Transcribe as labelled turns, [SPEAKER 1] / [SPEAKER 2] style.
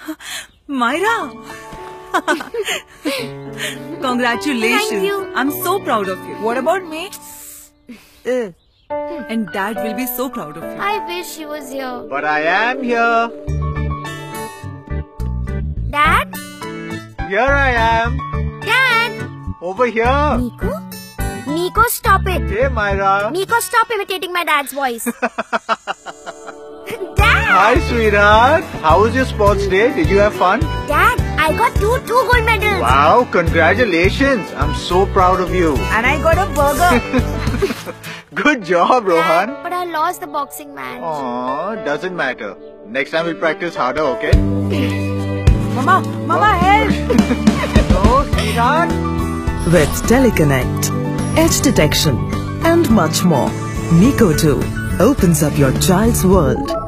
[SPEAKER 1] Myra! Congratulations.
[SPEAKER 2] Thank you.
[SPEAKER 1] I'm so proud of you. What about me? And Dad will be so proud of you.
[SPEAKER 2] I wish he was here.
[SPEAKER 3] But I am here.
[SPEAKER 2] Dad?
[SPEAKER 3] Here I am.
[SPEAKER 2] Dad?
[SPEAKER 3] Over here.
[SPEAKER 2] Nico? Nico, stop it.
[SPEAKER 3] Hey, Myra.
[SPEAKER 2] Nico, stop imitating my dad's voice. Dad!
[SPEAKER 3] Hi, sweetheart. How was your sports day? Did you have fun?
[SPEAKER 2] Dad, I got two gold medals.
[SPEAKER 3] Wow, congratulations. I'm so proud of you.
[SPEAKER 1] And I got a burger.
[SPEAKER 3] Good job, Rohan.
[SPEAKER 2] Dad, but I lost the boxing match.
[SPEAKER 3] Aww, doesn't matter. Next time we'll practice harder, okay?
[SPEAKER 1] Mama, help!
[SPEAKER 3] Oh, sweetheart.
[SPEAKER 4] With Teleconnect, edge detection and much more, Nico 2 opens up your child's world.